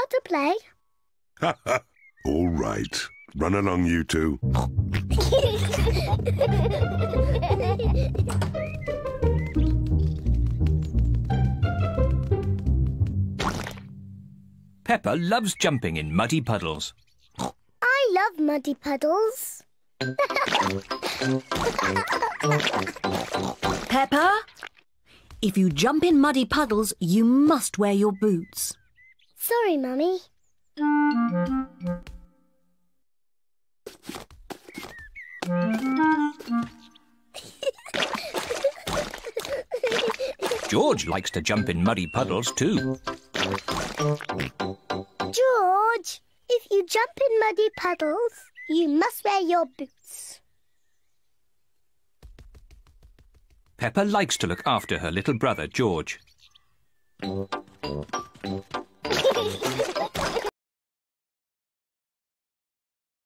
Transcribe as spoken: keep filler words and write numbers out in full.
want to play? Ha ha! All right. Run along, you two. Peppa loves jumping in muddy puddles. I love muddy puddles. Peppa, if you jump in muddy puddles, you must wear your boots. Sorry, Mummy. George likes to jump in muddy puddles too. George, if you jump in muddy puddles, you must wear your boots. Peppa likes to look after her little brother, George.